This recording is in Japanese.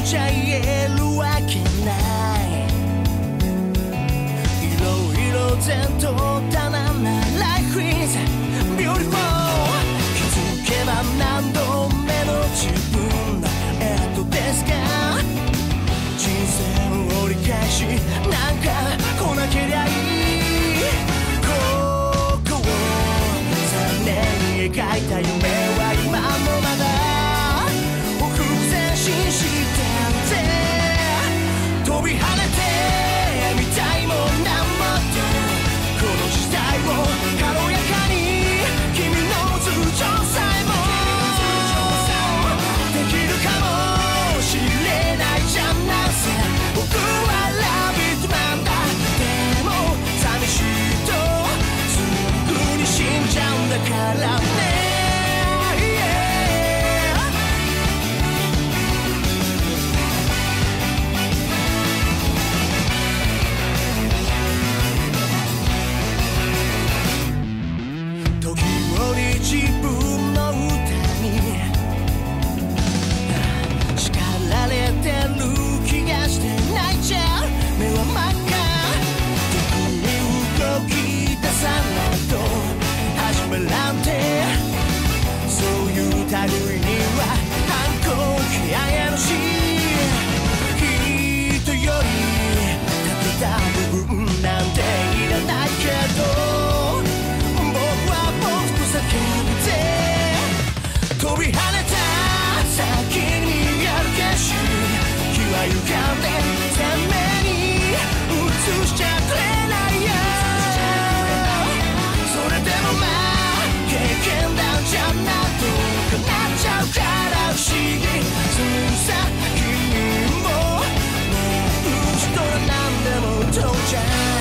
ちゃ言えるわけない。いろいろ全とったな Life is beautiful。 気づけば何度目の自分ですか。人生を折り返しなんか来なけりゃいい。ここを3年に描いた夢は今もまだ僕前進してるぜ。飛び跳ねてみたいもんなんもってこの時代を軽やかに君の頭上さえもできるかもしれないじゃん。なんせ僕はラビットマンだ。でも寂しいとすぐに死んじゃうんだからね。時折自分の歌に叱られてる気がして泣いちゃう。目は真っ赤。特に動き出さないと始まらんて。そういう類には反抗期あえるし、人より立てた部分なんていらないけど僕は僕と叫ぶぜ。飛び跳ねた先にある景色気は歪んで鮮明に映しちゃくれないよ。それでもまあ経験談じゃなんとかなっちゃうから不思議。そうさ君もねえ人は何でもどうじゃん。